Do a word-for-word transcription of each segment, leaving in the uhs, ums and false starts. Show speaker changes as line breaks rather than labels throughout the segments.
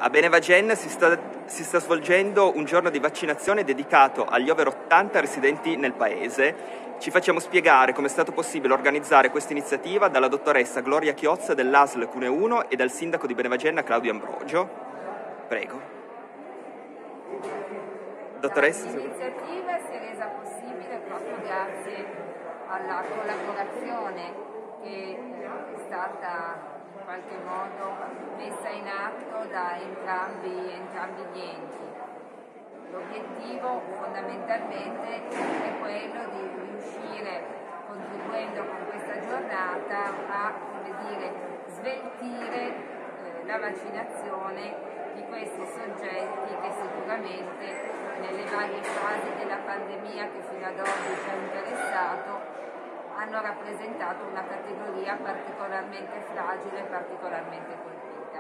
A Benevagen si sta, si sta svolgendo un giorno di vaccinazione dedicato agli over ottanta residenti nel paese. Ci facciamo spiegare come è stato possibile organizzare questa iniziativa dalla dottoressa Gloria Chiozza dell'A S L Cuneo uno e dal sindaco di Benevagen Claudio Ambrogio. Prego. Dottoressa.
L'iniziativa si è resa possibile proprio grazie alla collaborazione che è stata in qualche modo messa in atto da entrambi, entrambi gli enti. L'obiettivo fondamentalmente è quello di riuscire, contribuendo con questa giornata, a come dire, sveltire eh, la vaccinazione di questi soggetti che sicuramente nelle varie fasi della pandemia che fino ad oggi ci ha interessato hanno rappresentato una categoria particolarmente fragile e particolarmente colpita.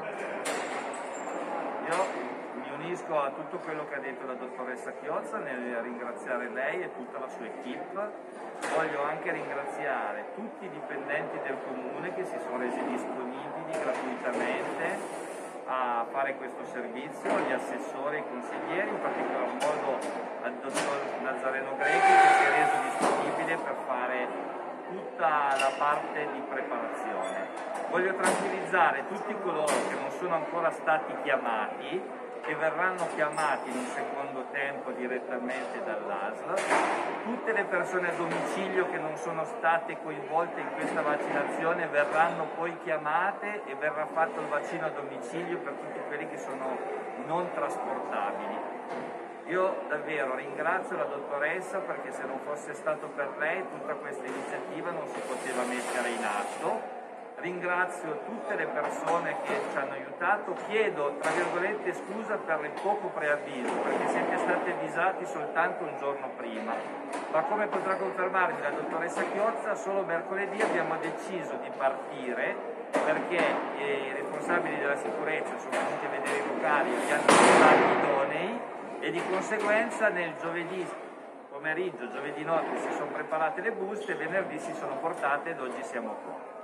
Io mi unisco a tutto quello che ha detto la dottoressa Chiozza nel ringraziare lei e tutta la sua equip. Voglio anche ringraziare tutti i dipendenti del comune che si sono resi disponibili gratuitamente a fare questo servizio, gli assessori e i consiglieri, in particolar modo al dottor Nazareno Grechi che si è reso disponibile per fare tutta la parte di preparazione. Voglio tranquillizzare tutti coloro che non sono ancora stati chiamati, che verranno chiamati in un secondo tempo direttamente dall'A S L, tutte le persone a domicilio che non sono state coinvolte in questa vaccinazione verranno poi chiamate e verrà fatto il vaccino a domicilio per tutti quelli che sono non trasportabili. Io davvero ringrazio la dottoressa perché se non fosse stato per lei tutta questa iniziativa non si poteva mettere in atto. Ringrazio tutte le persone che ci hanno aiutato, chiedo tra virgolette scusa per il poco preavviso perché siete stati avvisati soltanto un giorno prima, ma come potrà confermarmi la dottoressa Chiozza, solo mercoledì abbiamo deciso di partire perché i responsabili della sicurezza sono venuti a vedere i locali e li hanno trovati idonei e di conseguenza nel giovedì pomeriggio, giovedì notte si sono preparate le buste, venerdì si sono portate ed oggi siamo qua.